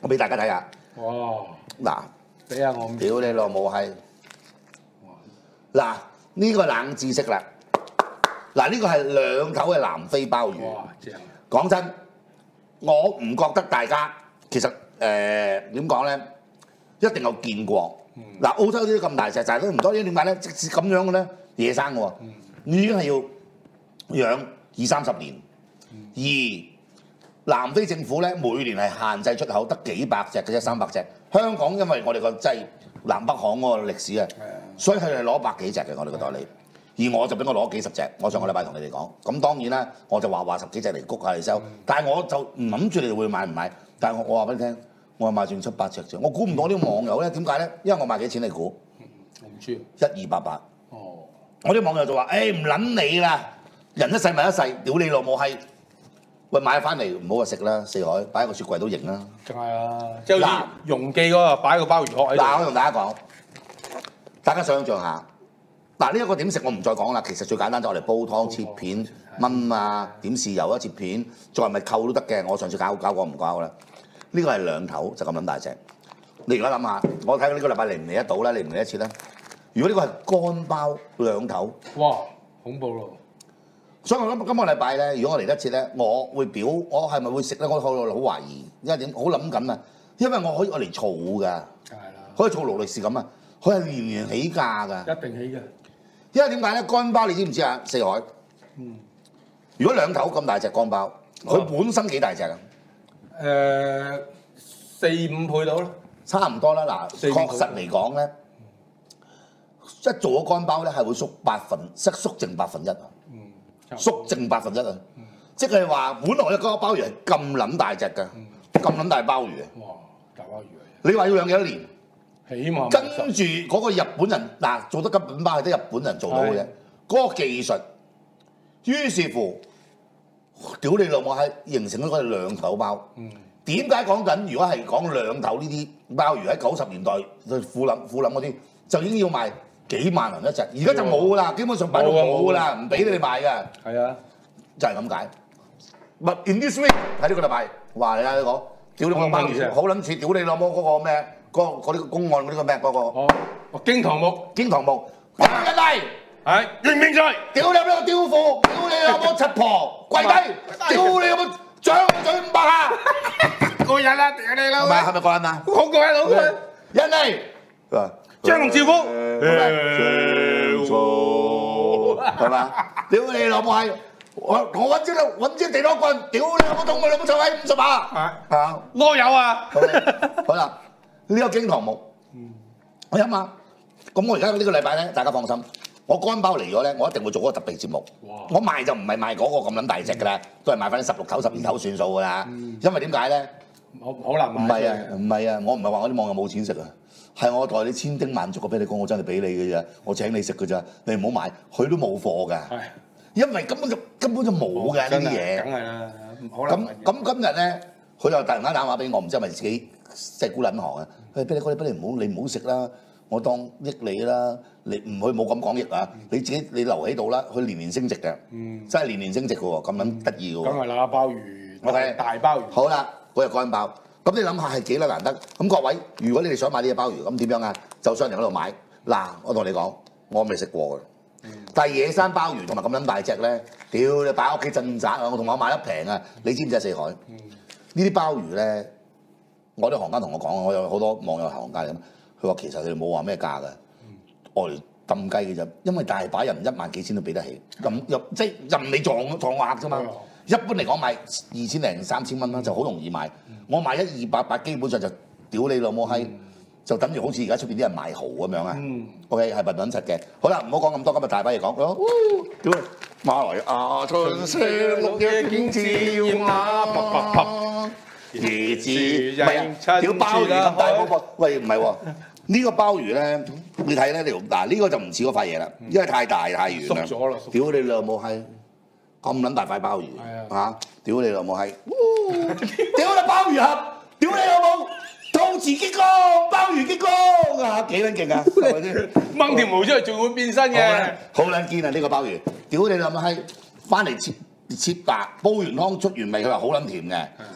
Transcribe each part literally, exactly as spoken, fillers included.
我俾大家睇下。 哇！ 嗱， 俾下我。 屌你老母閪！嗱，呢個冷知識啦。嗱，呢個係兩頭嘅南非鮑魚。 哇！正。 講真，我唔覺得大家其實誒點講咧，一定有見過。嗱、澳洲啲咁大隻，就係都唔多啲點解咧？即使咁樣嘅咧，野生嘅喎，已經係要養二三十年。而南非政府咧每年係限制出口得幾百隻嘅啫，三百隻。香港因為我哋個即係南北行嗰個歷史啊，所以佢哋攞百幾隻嘅我哋個代理。而我就俾我攞幾十隻，我上個禮拜同你哋講，咁當然啦，我就話話十幾隻嚟谷下嚟收，但係我就唔諗住你哋會買唔買，但係我我話俾你聽，我係買轉七八隻啫，我估唔到啲網友咧點解咧？因為我賣幾錢你估？ 我唔知。 一二八八。 哦。 我啲網友就話：誒唔撚你啦，人一世物一世，屌你老母閪！喂，買翻嚟唔好話食啦，四海擺喺個雪櫃都型啦。 梗係啦，即係好似容記嗰個擺個鮑魚殼喺度。 嗱，我同大家講，大家想象下。嗱，呢一個點食我唔再講啦，其實最簡單就我哋煲湯切片炆啊，點豉油啊切片，再係咪扣都得嘅。我上次搞搞過唔搞啦。呢個係兩頭就咁撚大隻。你而家諗下，我睇呢個禮拜嚟唔嚟得到咧？嚟唔嚟一次咧？如果呢個係乾鮑兩頭， 哇，恐怖咯！ 所以我今今個禮拜咧，如果我嚟得切咧，我會表我係咪會食咧？我好好懷疑，因為點好諗緊啊？因為我可以我嚟儲㗎， 係啦， 可以儲勞力士咁啊，佢係年年起價㗎， 一定起嘅。 因為點解咧？乾鮑你知唔知啊？四海， 嗯， 如果兩頭咁大隻乾鮑，佢本身幾大隻啊？ 誒，四五倍到啦， 差唔多啦。嗱，確實嚟講咧，一做咗乾鮑咧係會縮八分，即縮剩百分一啊。 嗯， 縮剩百分一啊！即係話，本來嘅嗰個鮑魚係咁撚大隻㗎，咁撚大鮑魚啊！ 哇，大鮑魚啊！ 你話要養幾多年？ 起碼跟住嗰個日本人嗱做得金本鮑係得日本人做到嘅啫，嗰個技術，於是乎，屌你老母係形成咗嗰兩頭鮑。點解講緊？如果係講兩頭呢啲鮑魚喺九十年代富林富林嗰啲，就已經要賣幾萬銀一隻，而家就冇㗎啦，基本上擺到冇㗎啦，唔俾你哋賣㗎。 係啊， 就係咁解。But in this week 喺呢個禮拜，話你睇講，屌你個鮑魚好撚似屌你老母嗰個咩？嗰嗰啲公案嗰啲個咩嗰個？ 哦，驚堂木， 驚堂木，一低， 係認唔認罪？ 屌你老母刁婦，屌你老母柒婆，跪低，屌你老母掌嘴五百下， 過癮啦！屌你老母， 係咪係咪過癮啊？ 好過癮，好過癮！ 一嚟， 張龍趙虎， 張數係嘛？屌你老母係！我我揾支揾支地攞棍，屌你老母痛佢老母臭閪五十把，係啊， 攞有啊！ 好啦，呢個驚堂木，我諗下，咁我而家呢個禮拜咧，大家放心，我乾鮑嚟咗咧，我一定會做嗰個特別節目。我賣就唔係賣嗰個咁撚大隻㗎啦，都係賣翻啲十六頭、十二頭算數㗎啦。因為點解咧？ 好好難唔係啊，唔係啊，我唔係話我啲網友冇錢食啊，係我代你千叮萬囑我俾你講，我真係俾你嘅啫，我請你食㗎咋，你唔好買，佢都冇貨㗎。因為根本就根本就冇嘅呢啲嘢， 梗係啦， 咁咁今日咧，佢又突然間打電話俾我，唔知係咪自己即係孤撚行啊？佢俾你嗰啲俾你唔好，你唔好食啦，我當益你啦，你唔去冇咁講益啊，你自己你留喺度啦，佢年年升值嘅，真係年年升值嘅喎，咁撚得意嘅喎。 梗係啦，鮑魚，OK，大鮑魚。 好啦，嗰日乾鮑，咁你諗下係幾撚難得？咁各位，如果你哋想買呢隻鮑魚，咁點樣啊？就上嚟嗰度買。嗱，我同你講，我未食過嘅。但係野生鮑魚同埋咁撚大隻咧，屌你擺喺屋企鎮宅啊！我同我買得平啊！你知唔知啊？四海呢啲鮑魚咧，我啲行家同我講，我有好多網友係行家嚟咁，佢話其實佢哋冇話咩價㗎，我嚟抌雞嘅啫，因為大把人一萬幾千都俾得起，咁入即係任你撞撞客啫嘛。一般嚟講買二千零三千蚊啦，就好容易買。我買一二百八，基本上就屌你老母閪。就等於好似而家出邊啲人賣蠔咁樣啊。OK 係品品質嘅。好啦，唔好講咁多，今日大把嘢講。屌馬來亞春色綠野見照雅，啪啪啪，椰子唔係啊，屌鮑魚咁大嗰個，喂唔係喎，呢個鮑魚咧，你睇咧條嗱呢個就唔似嗰塊嘢啦，因為太大太圓啦。 縮咗啦， 屌你老母閪，咁撚大塊鮑魚嚇，屌你老母閪，屌你鮑魚盒，屌你老母！陶瓷激光、鮑魚激光啊，幾撚勁啊！係咪先？ 掹條毛出嚟仲會變身嘅， 好撚堅啊！呢個鮑魚，屌你老母閪，翻嚟切切白，煲完湯出完味，佢話好撚甜嘅。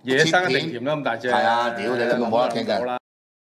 野生一定甜啦，咁大隻。 係啊，屌你都冇得傾㗎。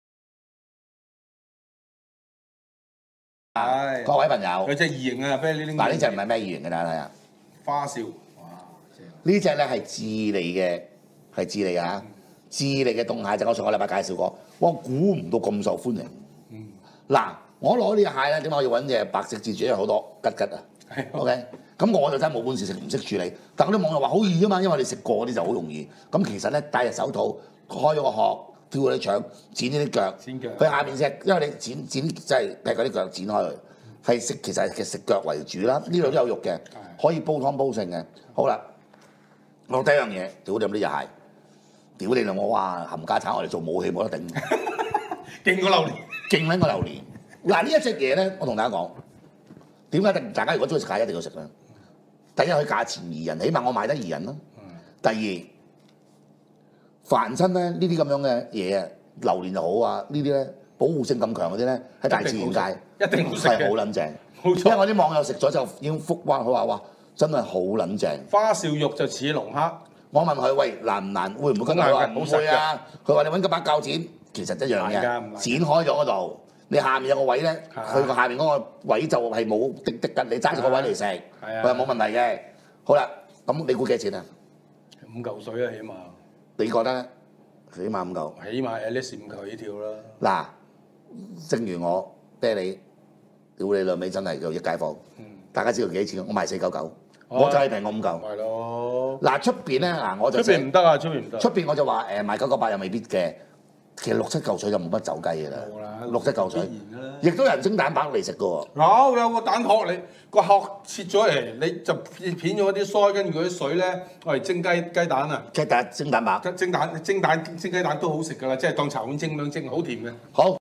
係。 各位朋友， 有隻異形啊，俾你呢啲。 嗱呢隻唔係咩異形嘅，大家睇下。 花少。哇！ 呢隻咧係智利嘅，係智利啊！智利嘅凍蟹就我上個禮拜介紹過，我估唔到咁受歡迎。嗱、嗯，我攞呢隻蟹咧，點解我要揾隻白色蜘蛛？因為好多吉吉啊。OK， 咁我就真係冇本事食，唔識處理。但係嗰啲網友話好易啊嘛，因為你食過嗰啲就好容易。咁其實咧戴隻手套，開咗個殼，挑嗰啲腸，剪呢啲腳， 剪腳。 佢下面隻，因為你剪剪即係劈嗰啲腳剪開佢，係食其實係食腳為主啦。呢度都有肉嘅，可以煲湯煲剩嘅。好啦，我第一樣嘢，屌你有啲嘢蟹。屌你老母！哇，冚家產我哋做武器冇得頂， 勁過榴蓮， 勁撚過榴蓮。嗱呢一隻嘢咧，我同大家講，點解大家如果中意食蟹一定要食咧？第一佢價錢宜人，起碼我買得宜人啦。第二，凡親咧呢啲咁樣嘅嘢啊，榴蓮就好啊，呢啲咧保護性咁強嗰啲咧喺大自然界一定好食嘅， 係好撚正。 冇錯， 因為我啲網友食咗就已經覆話，佢話哇真係好撚正。 花少肉就似龍蝦。我問佢喂難唔難？會唔會咁？佢話唔會啊。佢話你揾嗰把鉸剪，其實一樣嘅，剪開咗嗰度，你下面有個位咧，佢個下面嗰個位就係冇滴滴㗎，你揸住個位嚟食，佢話冇問題嘅。好啦，咁你估幾錢啊？ 五嚿水啊，起碼。 你覺得？起碼五嚿。 起碼 at least 五嚿起跳啦。 嗱，正如我啤你，屌你兩味真係叫益街坊。大家知道幾錢？我賣四九九。我就係平我五嚿。係咯。嗱出邊咧，嗱我就出邊唔得啊！出邊唔得。出邊我就話誒賣九九八又未必嘅，其實六七嚿水就冇乜走雞嘅啦。六七嚿水。亦都有人蒸蛋白嚟食嘅喎。 有有個蛋殼，你個殼切咗嚟，你就片咗啲腮，跟住嗰啲水咧，我嚟蒸雞雞蛋啊！ 雞蛋蒸蛋白。 蒸蛋蒸蛋蒸雞蛋都好食㗎啦，即係當茶碗蒸咁樣蒸，好甜嘅。 好。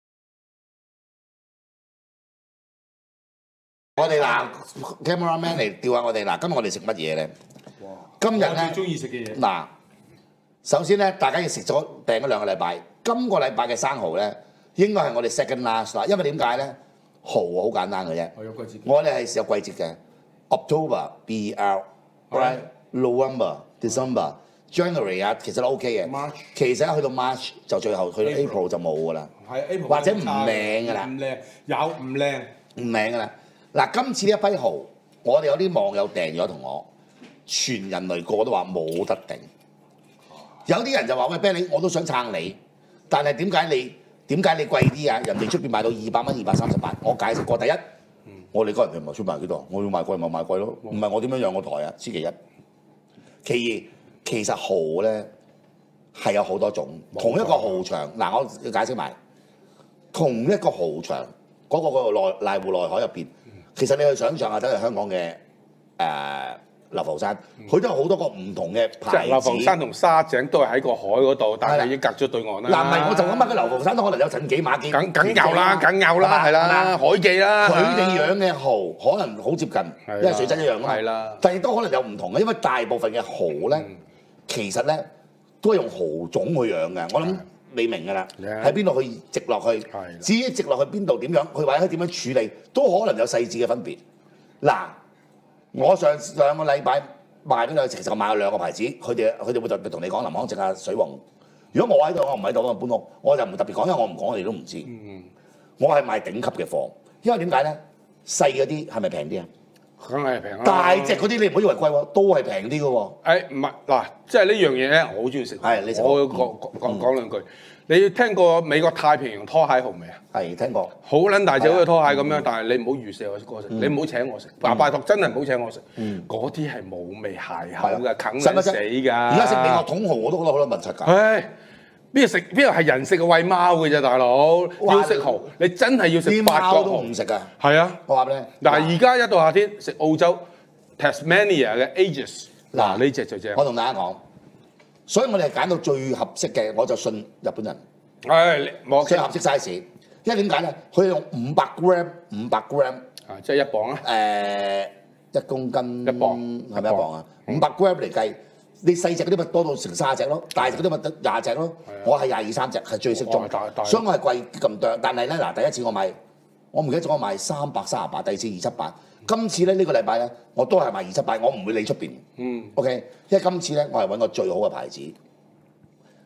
我哋嗱 camera man 嚟調下我哋嗱，今日我哋食乜嘢咧？今日咧， 我最中意食嘅嘢。 嗱，首先咧，大家要食咗訂咗兩個禮拜，今個禮拜嘅生蠔咧，應該係我哋 second last 啦。因為點解咧？蠔好簡單嘅啫。 我有季節。 我哋係有季節嘅 October B R，right November December January 啊，其實都 OK 嘅。 March 其實去到 March 就最後去到 April 就冇㗎啦。 係 April 或者唔靚㗎啦。 唔靚，有唔靚。 唔靚㗎啦。嗱，今次呢一批蠔，我哋有啲網友訂咗同我，全人類個個都話冇得頂。有啲人就話：喂 ，Benny，我都想撐你，但係點解你點解你貴啲啊？人哋出邊賣到二百蚊、二百三十八，我解釋過。第一，嗯、我哋嗰人平賣出賣幾多？我要賣貴咪賣貴咯，唔係我點樣養個台啊？此其一。其二，其實蠔咧係有好多種，同一個蠔場，嗱，我要解釋埋，同一個蠔場嗰、那個個內瀨戶內海入邊。其實你去想象下，等係香港嘅誒流浮山，佢都有好多個唔同嘅牌子。 流浮山同沙井都係喺個海嗰度，但係已經隔咗對岸啦。 嗱，唔係我就諗下，個流浮山都可能有陳記馬記。 梗梗有啦，梗有啦，係啦，海記啦。 佢哋養嘅蠔可能好接近，因為水質一樣啊嘛。 係啦。 但係都可能有唔同嘅，因為大部分嘅蠔咧，其實咧都係用蠔種去養嘅。我諗你明㗎啦，喺邊度去植落去，至於植落去邊度點樣，佢或者點樣處理，都可能有細緻嘅分別。嗱，我上兩個禮拜賣俾佢，其實我買咗兩個牌子，佢哋佢哋會特別同你講林康正啊、水王。如果我喺度，我唔喺度，我搬屋，我就唔特別講，因為我唔講，我哋都唔知。嗯、我係賣頂級嘅貨，因為點解咧？細嗰啲係咪平啲啊？ 梗係平啦。 大隻嗰啲你唔好以為貴喎，都係平啲嘅喎。 誒唔係嗱，即係呢樣嘢咧，我好中意食。 係你食。 我講講講講兩句。你聽過美國太平洋拖蟹蠔未啊？ 係聽過。 好撚大隻好似拖蟹咁樣，但係你唔好預射我過食，你唔好請我食。嗱，拜託真係唔好請我食。嗰啲係冇味蟹口嘅，啃撚死㗎。 而家食美國桶蠔我都覺得好多問題㗎。 唉，邊度食邊度係人食嘅餵貓嘅啫，大佬。要食蠔，你真係要食法國蠔。 都唔食㗎。 係啊， 我話俾你。 嗱，而家一到夏天食澳洲 Tasmania 嘅 Aegis，嗱呢隻就正。 我同大家講。所以我哋係揀到最合適嘅，我就信日本人。 係，冇最合適 size。因為點解咧？佢用五百 gram， 五百 gram， 啊，即係一磅啦。 誒，一公斤一磅， 係咪一磅啊？五百 gram 嚟計，你細隻嗰啲咪多到成卅隻咯，大隻嗰啲咪得廿隻咯。我係廿二三隻，係最適中。所以我係貴咁多。但係咧嗱，第一次我買，我唔記得咗我買三百三十八，第二次二七八。今次咧呢個禮拜咧，我都係賣二七八，我唔會理出邊。嗯。OK，因為今次咧我係揾個最好嘅牌子。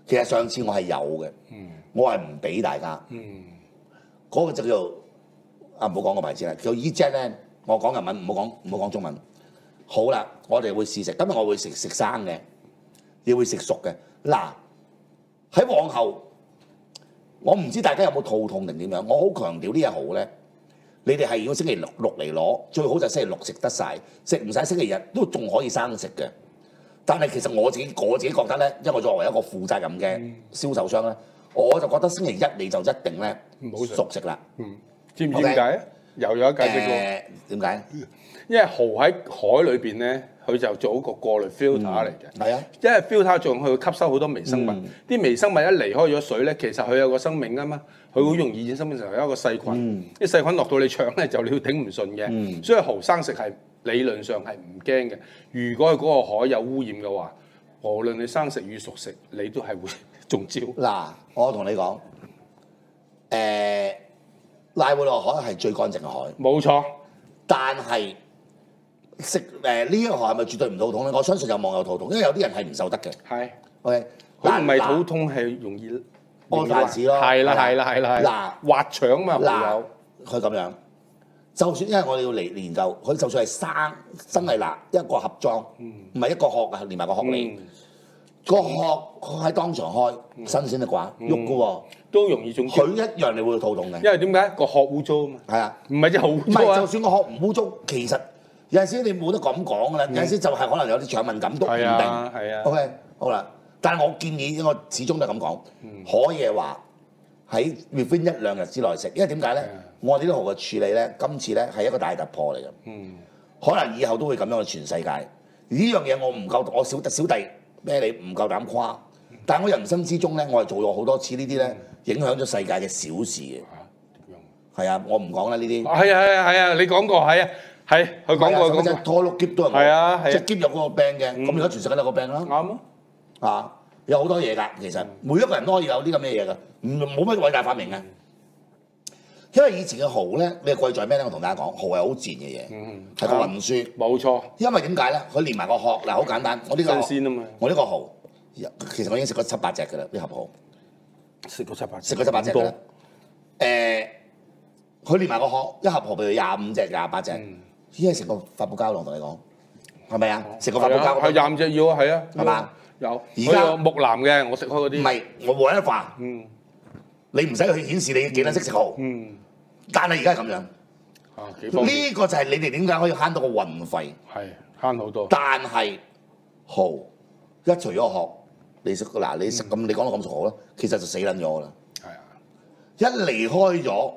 其實上次我係有嘅， 嗯我係唔俾大家。 嗯嗰個就叫做啊，唔好講個牌子啦，叫 E-Jet 咧。我講日文，唔好講唔好講中文。好啦，我哋會試食。今日我會食食生嘅，亦會食熟嘅。嗱，喺往後，我唔知大家有冇肚痛定點樣。我好強調呢隻蠔咧，你哋係要星期六六嚟攞，最好就星期六食得晒，食唔晒星期日都仲可以生食嘅。但係其實我自己我自己覺得咧，因為我作為一個負責任嘅銷售商咧，我就覺得星期一你就一定咧唔好食熟食啦。 嗯，知唔知點解啊？又有一解釋喎。 點解？ 因為蠔喺海裏邊咧，佢就做一個過濾 filter 嚟嘅。 係啊， 因為 filter 仲佢會吸收好多微生物，啲、微生物一離開咗水咧，其實佢有個生命啊嘛，佢好容易衍生變成一個細菌。啲細菌落到你腸咧，就你會頂唔順嘅。所以蠔生食係理論上係唔驚嘅。如果佢嗰個海有污染嘅話，無論你生食與熟食，你都係會中招。 嗱，我同你講，誒瀨會落海係最乾淨嘅海， 冇錯。 但係食誒呢一個係咪絕對唔肚痛咧？我相信有網友肚痛，因為有啲人係唔受得嘅。 係。 OK， 佢唔係肚痛，係容易屙大屎咯。 係啦係啦係啦。 嗱， 滑腸嘛， 嗱，佢咁樣，就算因為我哋要嚟研究，佢就算係生真係嗱一個盒裝，唔係一個殼啊，連埋個殼嚟。個殼喺當場開，新鮮嘅啩，喐嘅喎， 都容易中招。 佢一樣你會肚痛嘅。 因為點解個殼污糟啊嘛？ 係啊， 唔係隻蠔污唔糟啊。 係，就算個殼唔污糟，其實有陣時你冇得咁講㗎啦。有陣時就係可能有啲腸敏感都唔定。 係啊係啊。 OK， 好啦，但係我建議，我始終都係咁講，可以話喺 within 一兩日之內食，因為點解咧？我哋呢啲蠔嘅處理咧，今次咧係一個大突破嚟嘅。嗯，可能以後都會咁樣嘅全世界。呢樣嘢我唔夠，我小小弟咩你唔夠膽誇，但係我人生之中咧，我係做咗好多次呢啲咧，影響咗世界嘅小事嘅。係啊，我唔講啦呢啲。 係啊係啊係啊，你講過係啊係，佢講過講過。 拖碌篋都係我。 係啊係啊。 即係篋有嗰個病嘅，咁而家全世界都有個病啦。 啱啊。 啊，有好多嘢㗎，其實每一個人都可以有啲咁嘅嘢㗎，唔冇乜偉大發明嘅。因為以前嘅蠔咧，你係貴在咩咧？我同大家講，蠔係好自然嘅嘢，係個運輸。 冇錯。 因為點解咧？佢連埋個殼，嗱好簡單，我呢個新鮮啊嘛。 我呢個蠔，其實我已經食過七八隻㗎啦，呢盒蠔。 食過七八隻。 食過七八隻㗎啦。誒，佢連埋個殼，一盒蠔譬如廿五隻、廿八隻，依家食個發泡膠囊同你講，係咪啊？食個發泡膠係廿五隻要啊，係啊。 係嘛？ 有。 而家木藍嘅，我食開嗰啲。 唔係，我換一飯。 嗯。 你唔使去顯示你幾多識食蠔。 嗯。 但係而家係咁樣。 啊，幾方便。 呢個就係你哋點解可以慳到個運費。 係慳好多。 但係蠔一除咗殼，你食嗱你食咁你講到咁熟蠔啦，其實就死撚咗㗎啦。 係啊。 一離開咗，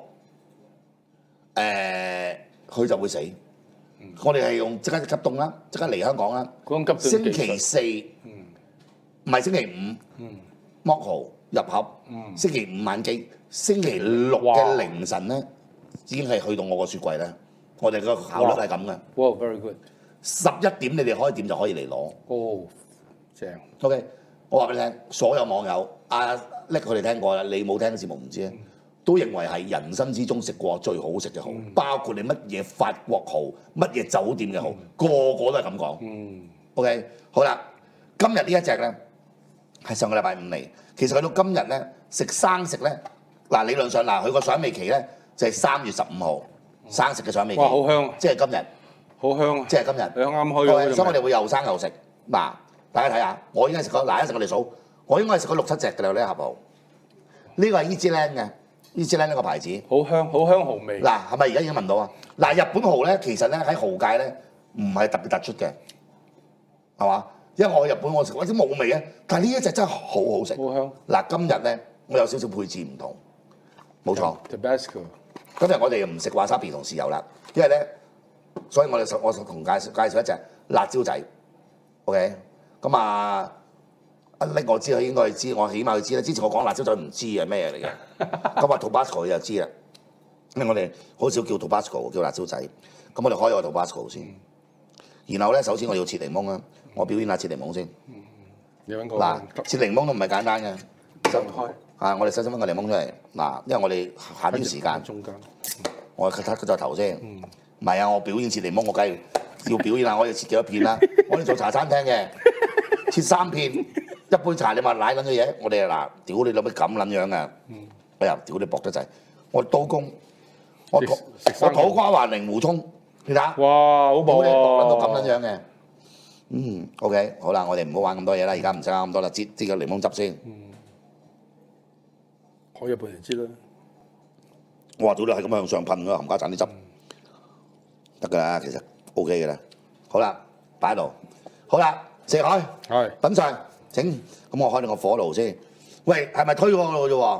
誒佢就會死。我哋係用即刻急凍啦，即刻嚟香港啦。 嗰種急凍星期四，唔係星期五，剝蠔入盒，星期五晚機，星期六嘅凌晨咧已經係去到我個雪櫃咧。我哋個效率係咁嘅。 哇 ，very good！ 十一點你哋開店就可以嚟攞。 哦，正。 OK，我話俾你聽，所有網友阿叻佢哋聽過啦，你冇聽節目唔知咧。都認為係人生之中食過最好食嘅蠔，嗯、包括你乜嘢法國蠔、乜嘢酒店嘅蠔，嗯、個個都係咁講。嗯、OK，好啦，今日呢一隻咧係上個禮拜五嚟，其實去到今日咧食生食咧，嗱理論上嗱佢個賞味期咧就係三月十五號生食嘅賞味期。 哇，好香！ 即係今日， 好香啊！ 即係今日。 你啱開咗， 所以我哋會又生又食。嗱，大家睇下，我已經食過，嗱一陣我哋數，我應該係食過六七隻㗎啦呢一盒蠔。呢個係 E-Jet 嘅。E-Jet 呢個牌子， 好香，好香蠔味。 嗱，係咪而家已經聞到啊？嗱，日本蠔咧，其實咧喺蠔界咧唔係特別突出嘅，係嘛？因為我去日本我食嗰啲冇味啊，但係呢一隻真係好好食。 好香。 嗱，今日咧我有少少配置唔同，冇錯。 Tabasco。今日我哋唔食 wasabi 同豉油啦，因為咧，所以我哋我同介紹介紹一隻辣椒仔 ，OK？ 咁啊。一拎我知佢應該知，我起碼佢知啦。之前我講辣椒仔唔知係咩嚟嘅，咁話 Tabasco 佢就知啦。因為我哋好少叫 Tabasco，叫辣椒仔。咁我哋開個 Tabasco 先。然後咧，首先我要切檸檬啦。我表演下切檸檬先。 你揾個嗱，切檸檬都唔係簡單嘅。 分開。 啊，我哋細細分個檸檬出嚟。嗱，因為我哋限啲時間。 中間。 我 cut cut 咗頭先。唔係啊，我表演切檸檬，我梗係要表演下我要切幾多片啦。我哋做茶餐廳嘅，切三片。 一杯茶你話奶撚嘅嘢，我哋嗱屌你老味咁撚樣嘅，哎呀屌你薄得滯，我刀工，我土我土瓜灣靈湖涌，你睇下， 哇，好薄屌你薄撚到喎！ 咁撚樣嘅。嗯，OK，好啦，我哋唔好玩咁多嘢啦，而家唔使咁多啦，擠擠個檸檬汁先。 開一半就知啦。 哇！屌你係咁向上噴㗎，冚家鏟啲汁得㗎啦，其實 OK 㗎啦。好啦，擺喺度。好啦，食開， 係品嚐請。咁我開你個火爐先。喂，係咪推嗰個啫喎？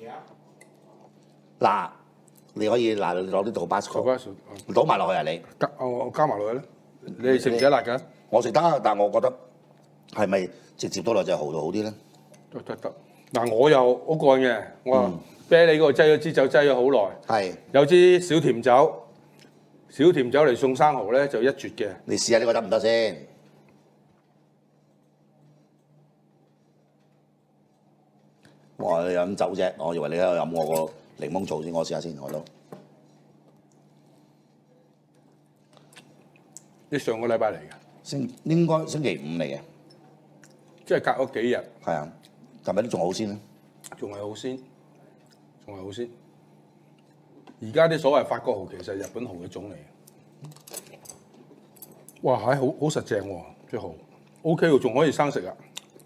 嗱，你可以嗱攞啲 Tabasco 倒埋落去啊你。 加我我加埋落去咧。你哋食唔食得辣㗎？ 我食得，但係我覺得係咪直接倒落隻蠔度好啲咧？ 得得得。嗱，我又好過癮嘅，我話啤梨嗰個擠咗支酒擠咗好耐， 係有支小甜酒，小甜酒嚟送生蠔咧就一絕嘅。 你試下呢個得唔得先？哇！你飲酒啫，我以為你喺度飲我個檸檬醋先，我試下先，我都。 你上個禮拜嚟嘅， 星應該星期五嚟嘅， 即係隔咗幾日， 係啊，係咪都仲好先咧？ 仲係好鮮，仲係好鮮。而家啲所謂法國蠔其實係日本蠔嘅種嚟嘅。哇！係好好實淨喎，隻蠔 O K 喎，仲可以生食啊！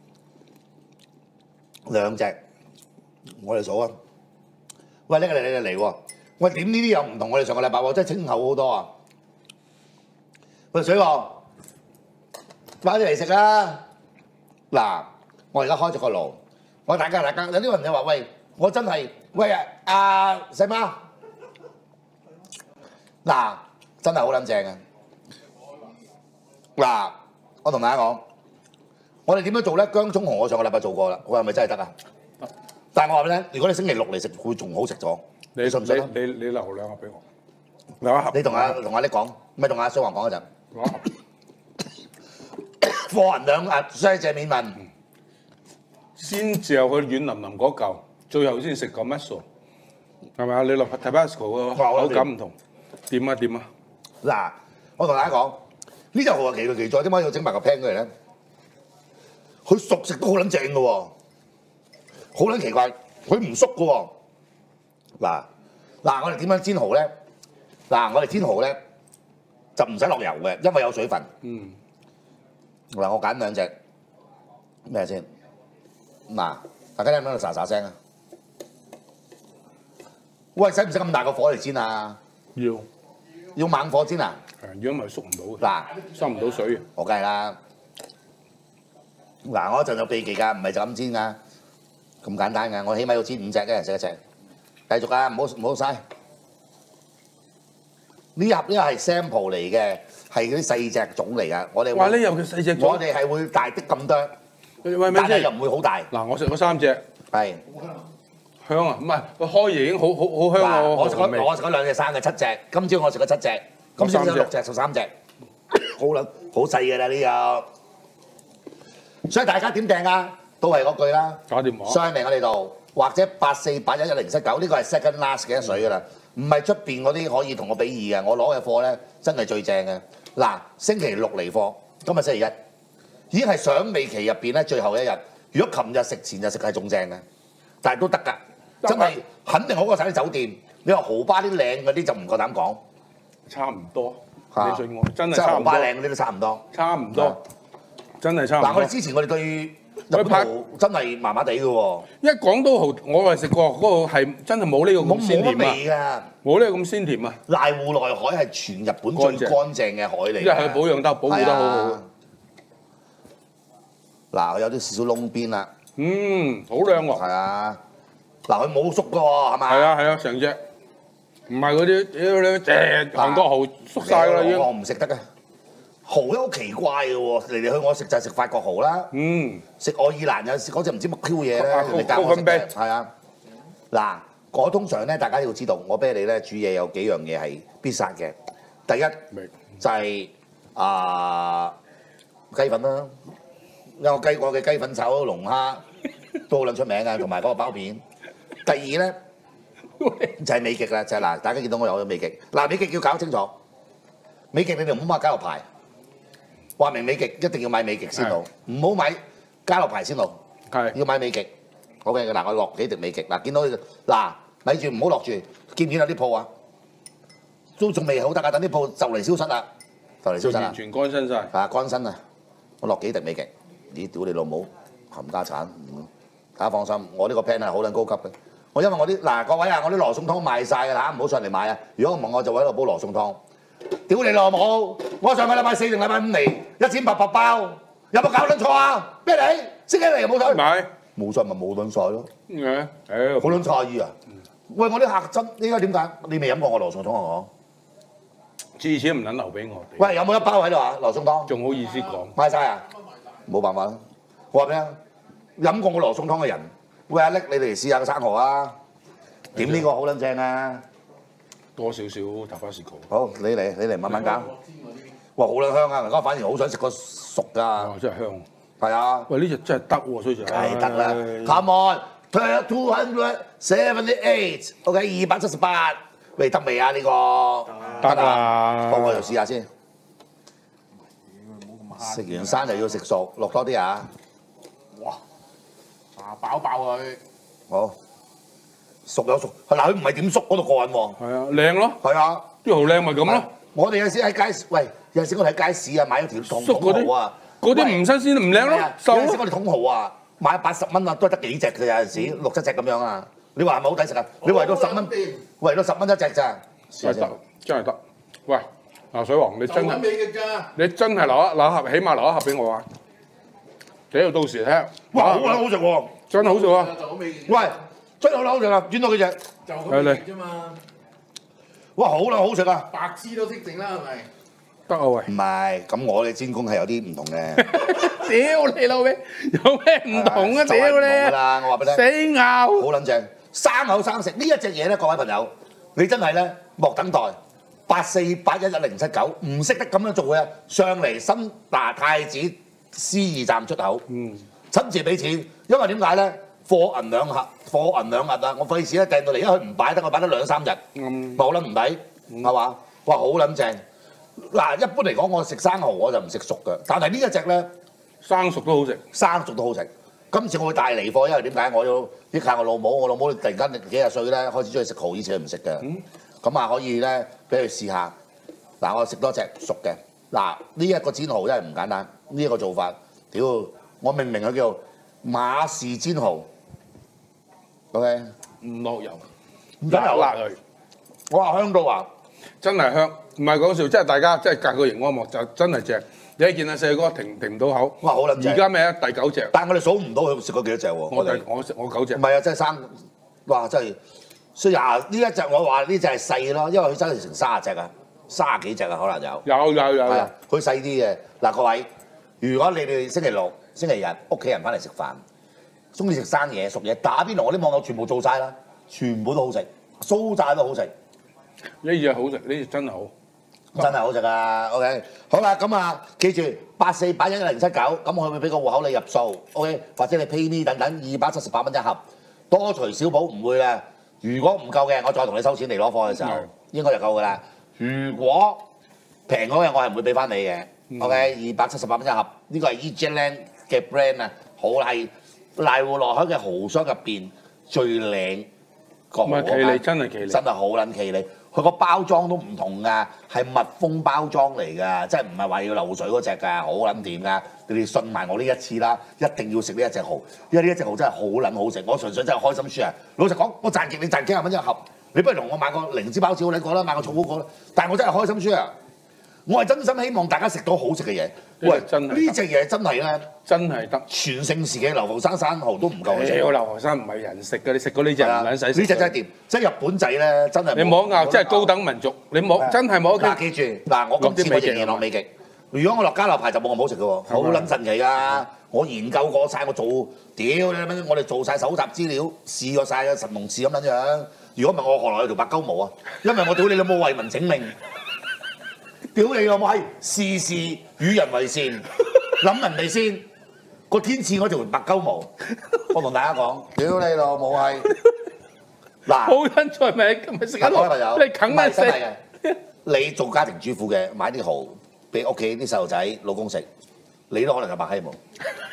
兩隻，我哋數啊！喂，呢個嚟嚟嚟喎！喂，點呢啲又唔同我哋上個禮拜喎，真係清厚好多啊！喂，水王，快啲嚟食啦！嗱，我而家開咗個爐，我大家大家有啲人就話：喂，我真係喂啊阿細媽，嗱，真係好撚正啊！嗱，我同大家講，我哋點樣做咧？薑葱蠔我上個禮拜做過啦，我係咪真係得啊？但係我話俾你聽，如果你星期六嚟食，會仲好食咗。 你信唔信啊？ 你你你留兩盒俾我，留一盒。 你同阿同阿你講，咪同阿蘇華講嗰陣。 留一盒。 貨銀兩壓雙謝免問， 先嚼佢軟腍腍嗰嚿，最後先食個 muscle，係咪啊？你落 Tabasco 個口感唔同，點啊點啊！ 嗱，我同大家講，呢隻蠔啊奇佢奇在，點解要整埋個 pan 佢嚟咧？佢熟食都好撚正嘅喎，好撚奇怪，佢唔縮嘅喎。嗱嗱，我哋點樣煎蠔咧？嗱，我哋煎蠔咧就唔使落油嘅，因為有水分。 嗯。 嗱，我揀兩隻咩先？嗱，大家聽唔聽到沙沙聲啊？喂，使唔使咁大個火嚟煎啊？ 要。 要猛火煎啊？ 係，如果唔係縮唔到嘅。 嗱， 收唔到水嘅。 我梗係啦。嗱，我一陣有秘技㗎，唔係就咁煎㗎，咁簡單㗎。我起碼要煎五隻，一人食一隻。繼續啊，唔好唔好嘥。呢盒呢個係 sample 嚟嘅，係嗰啲細隻種嚟㗎。我哋哇！呢有嘅細隻種， 我哋係會大啲咁多， 喂咪但係先又唔會好大。 嗱，我食咗三隻， 係香啊！唔係，佢開嘢已經好好好香嗱， 喎。 我食咗我食咗兩隻生嘅七隻，今朝我食咗七隻，今朝食咗六隻十三隻，好撚好細㗎啦呢個。所以大家點訂啊？都係嗰句啦， 打電話上嚟我哋度，或者八四八一一零七九，呢個係 second last 嘅一水㗎啦，唔係出邊嗰啲可以同我比擬嘅。我攞嘅貨咧真係最正嘅。嗱，星期六嚟貨，今日星期一，已經係賞味期入邊咧最後一日。如果琴日食前日食係仲正嘅，但係都得㗎，真係肯定好過晒啲酒店。你話豪巴啲靚嗰啲就唔夠膽講， 差唔多。你信我，真係差唔多。 即係豪巴靚嗰啲都差唔多， 差唔多，真係差唔多。 嗱，我哋之前我哋對日本蠔真係麻麻地嘅喎。 一講到蠔，我係食過嗰個係真係冇呢個咁鮮甜味啊！冇呢個咁鮮甜啊！ 瀨戶內海係全日本最乾淨嘅海嚟， 因為佢保養得保護得好好。 嗱，有啲少少窿邊啦。 嗯，好靚喎。 係啊。嗱，佢冇縮嘅喎，係咪？ 係啊係啊，成隻。唔係嗰啲屌你隻韓國蠔縮晒㗎啦已經。 我唔食得嘅。蠔都好奇怪嘅喎，嚟嚟去我食就係食法國蠔啦。 嗯。食愛爾蘭有時嗰隻唔知乜 Q 嘢咧，你教我食嘅。係啊。嗱，我通常咧，大家要知道，我啤梨咧煮嘢有幾樣嘢係必殺嘅。第一就係啊雞粉啦，因為我雞過嘅雞粉炒龍蝦都好撚出名嘅，同埋嗰個包片。第二咧就係美極啦，就係嗱，大家見到我有咗美極。嗱，美極要搞清楚，美極你哋唔好買雞肉排，話明美極一定要買美極先好，唔好買加樂牌先路， 係要買美極。OK 嘅嗱，我落幾滴美極嗱，見到嗱，咪住唔好落住，見唔見有啲鋪啊？都仲未好得啊，等啲鋪就嚟消失啦，就嚟消失啦完。全乾身晒。 啊，乾身啊！我落幾滴美極，咦屌你老母冚家產！嗯大家放心，我呢個 plan 係好撚高級嘅。我因為我啲嗱各位啊，我啲羅宋湯賣晒㗎啦，唔好上嚟買啊！如果唔係我就會喺度煲羅宋湯。屌你老母！我上個禮拜四定禮拜五嚟，一千八百包，有冇搞撚錯啊？咩嚟？星期嚟又冇水？ 買冇水咪冇撚晒咯。 誒誒， 好撚詫異啊！喂，我啲客真應該點解？你未飲過我羅宋湯啊？我次次唔撚留俾我哋。 喂，有冇一包喺度啊？羅宋湯仲好意思講？ 賣晒啊？冇辦法啦。我話俾你聽，飲過我羅宋湯嘅人，喂阿叻，你哋嚟試下個生蠔啊！點呢個好撚正啊！ 多少少塔巴士高。 好，你嚟，你嚟慢慢搞。哇，好撚香啊！而家反而好想食個熟㗎。 哇，真係香。 係啊， 喂，呢隻真係得喎，衰仔。 梗係得啦。Come on，two hundred seventy eight，OK， 二百七十八。喂，得未啊？呢個得啦。 幫我又試下先。食完生就要食熟，落多啲啊！ 哇！啊飽爆佢！ 好，熟有熟，嗱佢唔係點縮嗰度過癮喎。 係啊，靚咯。 係啊， 啲蠔靚咪咁咯。 我哋有時喺街市，喂，有陣時我哋喺街市啊買咗條筒筒蠔啊， 嗰啲唔新鮮唔靚咯，瘦咯。 有陣時我哋筒蠔啊買八十蚊啊，都係得幾隻嘅，有陣時六七隻咁樣啊。你話係咪好抵食啊？你為到十蚊，為到十蚊一隻咋？ 係得，真係得。喂，嗱水王，你真係美極㗎！ 你真係留一留一盒，起碼留一盒俾我啊！屌，到時聽。 哇，好撚好食喎！ 真係好食啊！ 就好美極。 喂，真係好撚好食啊！轉到幾隻？ 就好美極啫嘛！ 哇，好撚好食啊！ 白痴都識整啦，係咪？ 得啊喂！ 唔係，咁我嘅煎工係有啲唔同嘅。 屌你老味，有咩唔同啊？ 就係唔同㗎屌你！ 啦！我話俾你聽。 死咬！ 好撚正，生口生食呢一隻嘢咧，各位朋友，你真係咧莫等待，八四八一一零七九，唔識得咁樣做嘅，上嚟新嗱太子 C 二站出口， 嗯， 親自俾錢，因為點解咧？貨銀兩盒，貨銀兩盒啊！我費事咧訂到嚟，因為佢唔擺得，我擺得兩三日， 嗯， 咪好撚唔抵，係嘛？哇，好撚正！嗱，一般嚟講，我食生蠔我就唔食熟嘅，但係呢一隻咧。 生熟都好食， 生熟都好食。今次我會帶嚟貨，因為點解？我要益下我老母，我老母突然間幾廿歲咧，開始中意食蠔，以前佢唔食嘅。咁啊、嗯、可以咧俾佢試下。嗱，我食多隻熟嘅。嗱，呢一個煎蠔真係唔簡單，呢、這、一個做法，屌我命名佢叫馬氏煎蠔。OK， 唔落油， 唔使油辣佢， 我話香到啊！ 真係香，唔係講笑，即係大家即係隔個熒光幕就真係正。你一見阿四哥停停唔到口， 哇好撚正！ 而家咩啊？第九隻， 但係我哋數唔到佢食過幾多隻喎。 我第我食我九隻唔。係啊，真係生，哇！真係，所以啊呢一隻我話呢隻係細咯，因為佢真係成三十隻啊，三十幾隻啊，可能有。 有有有有係啊，佢細啲嘅。嗱，各位，如果你哋星期六、星期日屋企人翻嚟食飯，中意食生嘢、熟嘢，打邊爐我啲網友全部做晒啦，全部都好食，酥炸都好食， 呢隻好食，呢隻真係好。 真係好食啊 ！OK， 好啦，咁啊，記住八四八一一零七九，咁佢會俾個戶口你入數 ，OK， 或者你 PayMe 等等，二百七十八蚊一盒，多除少補唔會啦。如果唔夠嘅，我再同你收錢嚟攞貨嘅時候，應該就夠噶啦。如果平嗰嘅，我係唔會俾翻你嘅。OK， 二百七十八蚊一盒，呢個係 Egeland 嘅 brand 啊，好係瀨戶內海嘅蠔箱入邊最靚個唔係企理，真係企理， 真係好撚企理。佢個包裝都唔同㗎，係密封包裝嚟㗎，即係唔係話要流水嗰只㗎，好撚掂㗎。你哋信埋我呢一次啦，一定要食呢一隻蠔，因為呢一隻蠔真係好撚好食。我純粹真係開心輸啊！老實講，我賺極你賺幾廿蚊一盒，你不如同我買個靈芝包子好你過啦，買個草好過啦。但係我真係開心輸啊！我係真心希望大家食到好食嘅嘢。喂， 真係呢隻嘢真係咧， 真係得。 全盛時嘅流浮山生蠔都唔夠佢食。 屌，流浮山唔係人食嘅，你食過呢隻唔撚使食。 呢隻真係掂，即係日本仔咧，真係你冇得拗，真係高等民族，你冇真係冇得嗱，記住嗱，我今次我仍然落美極。如果我落加樂牌就冇咁好食嘅喎，好撚神奇㗎！我研究過晒，我做屌你乜？我哋做晒搜集資料，試過晒嘅神龍翅咁撚樣。如果唔係我何來有條白鳩毛啊？因為我屌你老母為民請命。屌你老母係事事與人為善，諗人哋先。個天賜嗰條白鳩毛，我同大家講，屌你老母係嗱， 好撚在咪咪食緊蠔，你啃咩食？ 你做家庭主婦嘅買啲蠔俾屋企啲細路仔老公食，你都可能係白閪毛。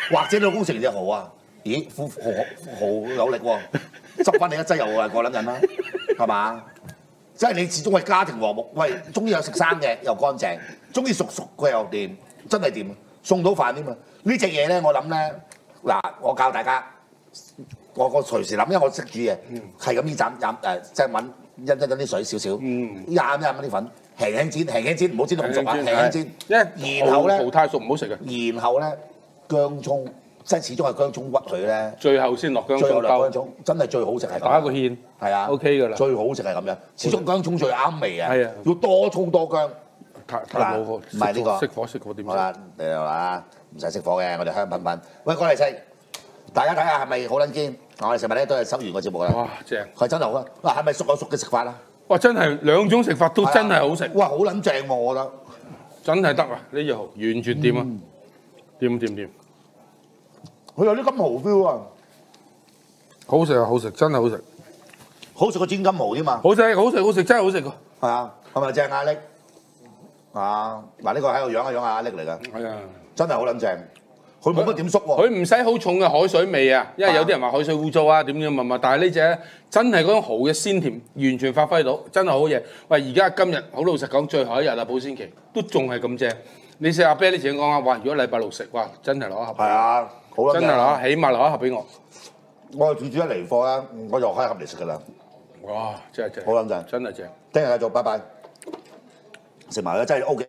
或者你老公食完隻蠔啊，咦，蠔蠔蠔有力喎，執翻你一劑又係過撚癮啦，係嘛？即係你始終係家庭和睦，喂，中意有食生嘅又乾淨，中意熟熟嘅又掂，真係掂，送到飯添啊！呢隻嘢咧，我諗咧，嗱，我教大家，我我隨時諗，因為我識煮嘢，係咁依斬斬誒，即係揾一一陣啲水少少，廿一蚊啲粉，輕輕煎，輕輕煎，唔好煎到咁熟啊，輕輕煎， 因為然後咧， 蠔太熟唔好食嘅， 然後咧薑葱，即係始終係薑葱屈佢咧， 最後先落薑最後葱包， 落薑葱，真係最好食係咁。 打個芡， 係啊 ，OK 㗎啦， 最好食係咁樣，始終薑葱最啱味啊！ 係啊要多葱多薑。 太太冇火， 唔係呢個熄火熄火點好啦，你嚟啦，唔使熄火嘅，我哋香噴噴。喂，過嚟食，大家睇下係咪好撚堅？我哋食物咧都係收完個節目啦。 哇，正！ 係真係好啊！嗱，係咪熟有熟嘅食法啊？ 哇，真係兩種食法都真係好食， 哇，好撚正喎！我覺得真係得啊！呢隻蠔完全掂啊，掂掂掂， 佢有啲金蠔 feel 啊！ 好食啊，好食，真係好食， 好食過煎金蠔添嘛？ 好食好食好食，真係好食㗎。 係啊，係咪正啊？力啊！嗱，呢個喺度養一養阿力嚟㗎， 係啊， 真係好撚正。佢冇乜點縮喎。 佢唔使好重嘅海水味啊，因為有啲人話海水污糟啊，點點乜乜，但係呢只咧真係嗰種蠔嘅鮮甜完全發揮到，真係好嘢。喂，而家今日好老實講，最後一日啦，保鮮期都仲係咁正。你食阿啤你自己講啊，哇！如果禮拜六食，哇，真係攞一盒。 係啊，好撚真係攞，起碼攞一盒俾我。 我煮煮一嚟貨啦，我就開一盒嚟食㗎啦。 哇！真係正， 好撚正， 真係正。 聽日繼續，拜拜。食埋啦，真係 O K。